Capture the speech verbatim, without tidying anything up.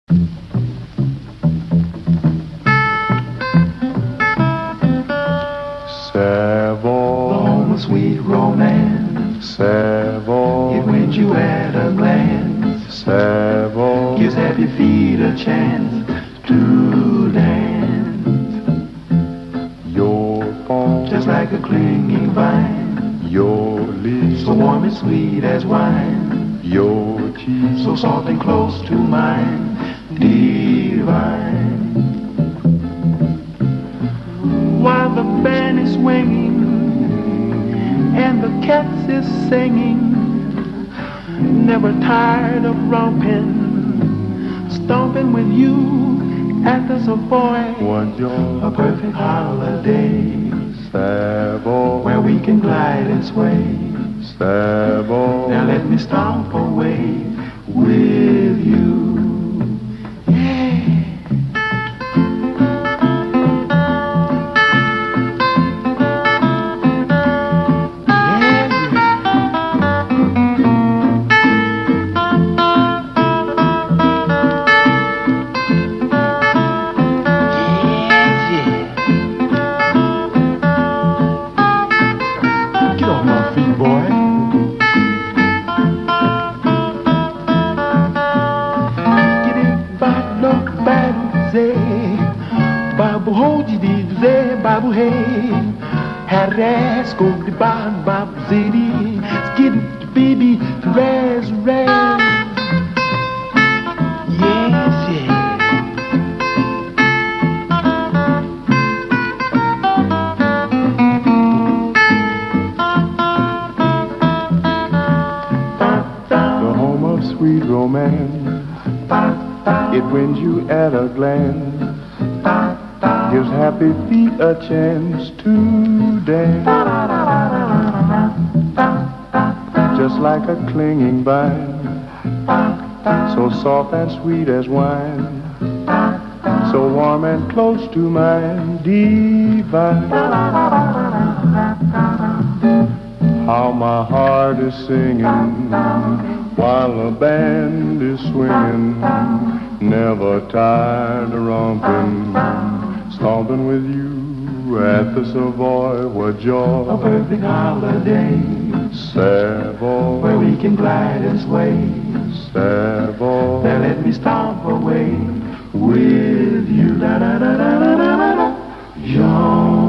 Savoy, the home of sweet romance. Savoy, It wins you at a glance. Savoy, Gives happy feet a chance to dance. your phone, Just like a clinging vine, your lips, so warm and sweet as wine, your cheeks, so soft and close to mine, divine. While the band is swinging and the cats is singing, never tired of romping, stomping with you at the Savoy. one joy, A perfect holiday, Savoy, where we can glide and sway. Savoy, Now let me stomp away with you. Yeah. Babu hoji di ze babu hey, harass go di ban babu zedi, skid baby raz raz. Yes yeah. the home of sweet romance. It wins you at a glance. Gives happy feet a chance to dance. Just like a clinging vine, so soft and sweet as wine, so warm and close to mine, divine. How my heart is singing while the band is swinging, never tired of romping, stomping with you at the Savoy. What joy, A perfect holiday, Savoy, where we can glide and sway. Savoy, Now let me stomp away with you. Da da da da da da da. Jean.